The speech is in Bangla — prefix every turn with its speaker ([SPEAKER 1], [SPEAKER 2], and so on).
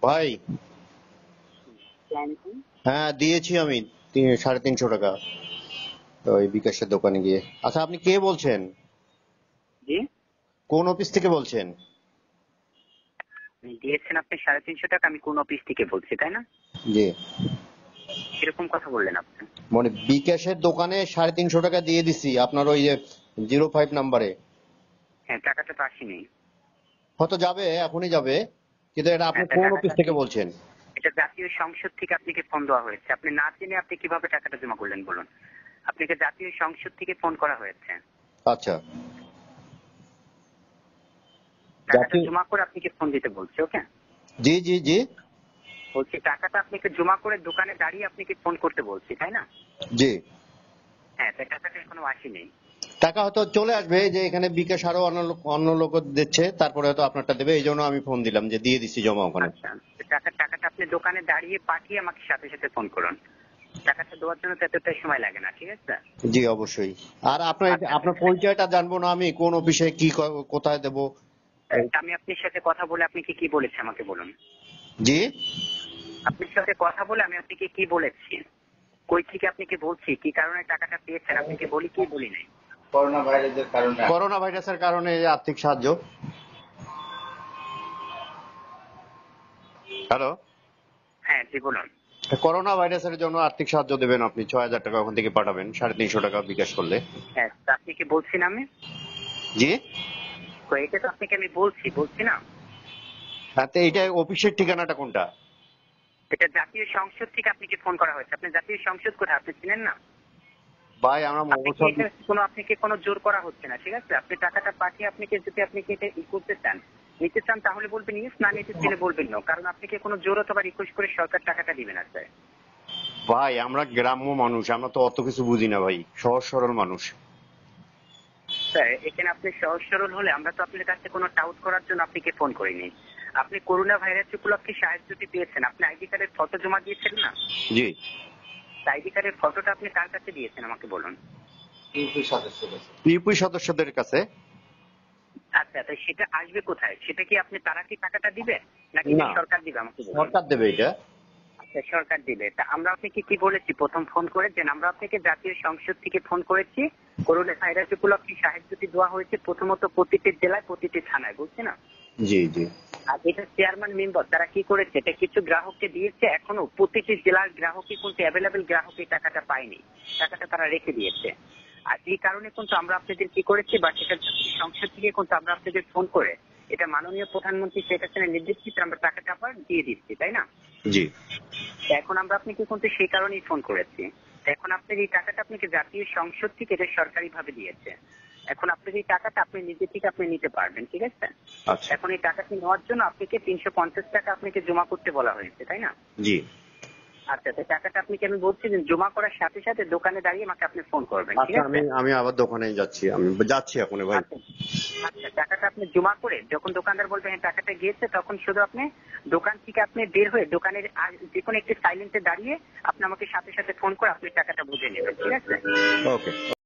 [SPEAKER 1] ভাই,
[SPEAKER 2] আসসালামু
[SPEAKER 1] হ্যাঁ দিয়েছি আমি 350 টাকা ওই বিকাশের দোকানে গিয়ে। আচ্ছা, আপনি কে বলছেন?
[SPEAKER 2] জি,
[SPEAKER 1] কোন অফিস থেকে বলছেন?
[SPEAKER 2] দিয়েছেন আপনি 350 টাকা। আমি কোন অফিস থেকে বলছি, তাই না?
[SPEAKER 1] জি,
[SPEAKER 2] কিরকম কথা বললেন আপনি?
[SPEAKER 1] মানে বিকাশের দোকানে 350 টাকা দিয়ে দিছি আপনার ওই যে 05 নাম্বারে।
[SPEAKER 2] হ্যাঁ, টাকাটা তো আসেনি।
[SPEAKER 1] হয়তো যাবে, এখনই যাবে, কিন্তু এটা আপনি
[SPEAKER 2] হ্যাঁ, তা
[SPEAKER 1] কোন
[SPEAKER 2] টাকাটা
[SPEAKER 1] অফিস থেকে
[SPEAKER 2] আপনি,
[SPEAKER 1] বলছেন?
[SPEAKER 2] এটা জাতীয় সংসদ থেকে আপনাকে ফোন দেওয়া হয়েছে। আপনি না জেনে আপনি কিভাবে টাকাটা জমা করলেন বলুন? আপনাকে জাতীয় সংসদ থেকে ফোন করা হয়েছে।
[SPEAKER 1] আচ্ছা,
[SPEAKER 2] টাকাটা
[SPEAKER 1] জাতীয়,
[SPEAKER 2] জমা করে আপনাকে ফোন দিতে বলছে। ওকে,
[SPEAKER 1] জি জি জি
[SPEAKER 2] বলছি টাকাটা আপনাকে জমা করে দোকানে দাঁড়িয়ে আপনাকে ফোন করতে বলছি, তাই না?
[SPEAKER 1] জি।
[SPEAKER 2] হ্যাঁ, তা টাকাটা এখনো আসেনি।
[SPEAKER 1] টাকা হয়তো চলে আসবে, যে এখানে বিকাশ আরো অন্য লোক দিচ্ছে, তারপরে হয়তো আপনারটা দেবে, এই জন্য আমি ফোন দিলাম যে দিয়ে দিছি জমা ওখানে।
[SPEAKER 2] আচ্ছা, তো টাকাটা আপনি দোকানে দাঁড়িয়ে পাঠিয়ে আমাকে সাথে সাথে ফোন করুন। টাকাটা দেওয়ার জন্য তো এতটাই সময় লাগে না, ঠিক আছে?
[SPEAKER 1] জি অবশ্যই। আর আপনার
[SPEAKER 2] আচ্ছা,
[SPEAKER 1] আপনার পরিচয়টা জানবো না আমি? কোন অফিসে কি কোথায় দেবো?
[SPEAKER 2] আমি আপনার সাথে কথা বলে আপনাকে কি বলেছি আমাকে বলুন।
[SPEAKER 1] জি,
[SPEAKER 2] আপনার সাথে কথা বলে আমি আপনাকে কি বলেছি, কই থেকে আপনাকে বলছি, কি কারণে টাকাটা পেয়েছেন আপনাকে বলি কি বলি নাই?
[SPEAKER 1] করোনা ভাইরাসের কারণে এই আর্থিক সাহায্য। হ্যালো,
[SPEAKER 2] হ্যাঁ, জি বলুন।
[SPEAKER 1] করোনা ভাইরাসের জন্য আর্থিক সাহায্য দেবেন আপনি, 6000 টাকা ওখান থেকে পাঠাবেন 350 টাকা বিকাশ করলে।
[SPEAKER 2] হ্যাঁ, তা আপনাকে বলছি না আমি?
[SPEAKER 1] জি,
[SPEAKER 2] এটা তো আপনাকে আমি বলছি না?
[SPEAKER 1] তাতে এইটা অফিসের ঠিকানাটা কোনটা?
[SPEAKER 2] এটা জাতীয় সংসদ থেকে আপনাকে ফোন করা হয়েছে। আপনি জাতীয় সংসদ কোথায় আপনি চিনেন না?
[SPEAKER 1] ভাই আমরা
[SPEAKER 2] আপনাকে
[SPEAKER 1] মফস্বল।
[SPEAKER 2] এটা আপনাকে কোনো জোর করা হচ্ছে না, ঠিক আছে? আপনি টাকাটা পাঠিয়ে আপনাকে যদি আপনি এটা করতে চান, নিতে চান, তাহলে বলবেন ইয়েস, না নিতে চাইলে বলবেন নো। কারণ আপনাকে কোনো জোর অথবা রিকোয়েস্ট করে সরকার টাকাটা দিবে না, স্যার।
[SPEAKER 1] ভাই আমরা গ্রাম্য মানুষ, আমরা তো অত কিছু বুঝি না ভাই, সহজ সরল মানুষ।
[SPEAKER 2] স্যার, এখানে আপনি সহজ সরল হলে আমরা তো আপনার কাছে কোনো টাউট করার জন্য আপনাকে ফোন করিনি। আপনি করোনা ভাইরাস উপলক্ষে সাহায্যটি পেয়েছেন, আপনি আইডি কার্ডের ফটো জমা দিয়েছেন না?
[SPEAKER 1] জি,
[SPEAKER 2] আইডি কার্ডের ফটোটা আপনি কার কাছে দিয়েছেন আমাকে বলুন।
[SPEAKER 1] ইউপি সদস্যদের কাছে।
[SPEAKER 2] আচ্ছা, তাই সেটা আসবে কোথায়? সেটা কি তারা কি টাকাটা দিবে, নাকি
[SPEAKER 1] না,
[SPEAKER 2] সরকার দিবে আমাকে বলুন?
[SPEAKER 1] সরকার দেবে এটা।
[SPEAKER 2] আচ্ছা, সরকার দিবে। তা আমরা আপনাকে কি বলেছি প্রথম ফোন করে, যে আমরা আপনাকে জাতীয় সংসদ থেকে ফোন করেছি, করোনা ভাইরাস উপলক্ষে সাহায্যটি দেওয়া হয়েছে প্রথমত প্রতিটি জেলায় প্রতিটি থানায়, বুঝছে না?
[SPEAKER 1] জি জি।
[SPEAKER 2] আর এটা চেয়ারম্যান মেম্বার তারা কি করেছে, এটা কিছু গ্রাহককে দিয়েছে, এখনো প্রতিটি জেলার গ্রাহকই কিন্তু অ্যাভেলেবেল গ্রাহক এই টাকাটা পায়নি, টাকাটা তারা রেখে দিয়েছে। আর এই কারণে কিন্তু আমরা আপনাদের কি করেছি, বা সেটা জাতীয় সংসদ থেকে কিন্তু আমরা আপনাদের ফোন করে এটা মাননীয় প্রধানমন্ত্রী শেখ হাসিনার নির্দেশিত আমরা টাকাটা আবার দিয়ে দিচ্ছি, তাই না?
[SPEAKER 1] জি,
[SPEAKER 2] এখন আমরা আপনাকে কিন্তু সেই কারণেই ফোন করেছি। এখন আপনার এই টাকাটা আপনাকে জাতীয় সংসদ থেকে এটা সরকারি ভাবে দিয়েছে। এখন আপনার এই টাকাটা আপনি নিজে থেকে আপনি নিতে পারবেন, ঠিক আছে?
[SPEAKER 1] আচ্ছা,
[SPEAKER 2] এখন এই টাকাটি নেওয়ার জন্য আপনাকে 350 টাকা আপনাকে জমা করতে বলা হয়েছে, তাই না?
[SPEAKER 1] জি।
[SPEAKER 2] আচ্ছা, তো টাকাটা আপনাকে আমি বলছি যে জমা করার সাথে সাথে দোকানে দাঁড়িয়ে আমাকে আপনি ফোন করবেন, ঠিক
[SPEAKER 1] আচ্ছা,
[SPEAKER 2] আছে?
[SPEAKER 1] আমি আবার দোকানে যাচ্ছি, আমি যাচ্ছি এখন ভাই।
[SPEAKER 2] আচ্ছা, আচ্ছা, টাকাটা আপনি জমা করে যখন দোকানদার বলবে হ্যাঁ টাকাটা গিয়েছে, তখন শুধু আপনি দোকান থেকে আপনি বের হয়ে দোকানের যে কোনো একটি সাইলেন্টে দাঁড়িয়ে আপনি আমাকে সাথে সাথে ফোন করে আপনি টাকাটা বুঝে নেবেন, ঠিক আছে?
[SPEAKER 1] ওকে।